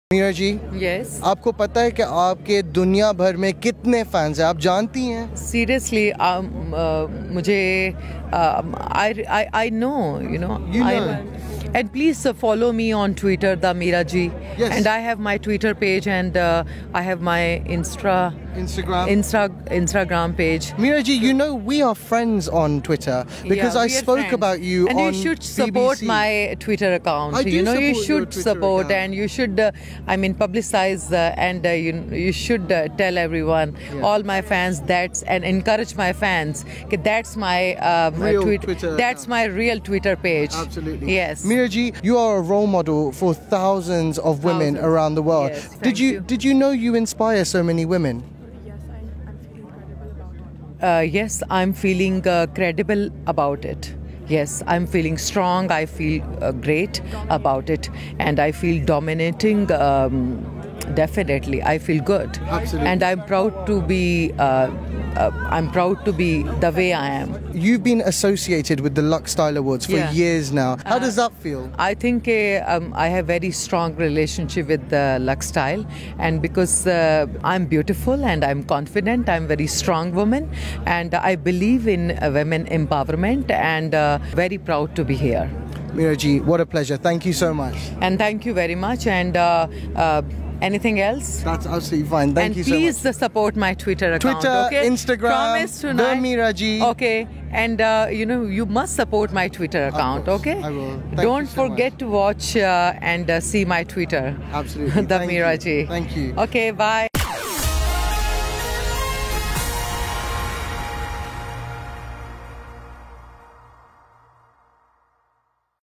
Meera ji, Yes. आपको पता है कि आपके दुनिया भर में कितने फैंस हैं? आप जानती हैं? Seriously, मुझे I know, You know. And please follow me on Twitter, the Meera ji. Yes. And I have my Twitter page and I have my Instagram page. Meera ji, you know we are friends on Twitter because Yeah, I we are spoke friends. about you and on you should support BBC. my Twitter account. I do you support you your should Twitter support account. and you should publicize and you should tell everyone, all my fans, and encourage my fans that's my Real Twitter that's account. my real Twitter page. Absolutely. Yes. Meera ji, you are a role model for thousands of women Thousands. around the world. Yes, did thank you you. did you know you inspire so many women? Yes, I'm feeling credible about it. Yes, I'm feeling strong. I feel great about it, and I feel dominating. Definitely, I feel good. Absolutely. And I'm proud to be. I'm proud to be the way I am. You've been associated with the Lux Style Awards for Yeah. years now. How does that feel? I think I have very strong relationship with Lux Style, and because I'm beautiful and I'm confident, I'm very strong woman, and I believe in women empowerment, and very proud to be here. Meera ji, what a pleasure. Thank you so much. And thank you very much. And anything else? That's absolutely fine. Thank you so much. And please support my Twitter account. Twitter, okay? Instagram, Promise the tonight. Meera ji. Okay. And you must support my Twitter account. course, Okay. I will. Thank Don't you so forget much. to watch and see my Twitter. Absolutely. The Thank Meera you. ji. Thank you. Okay. Bye.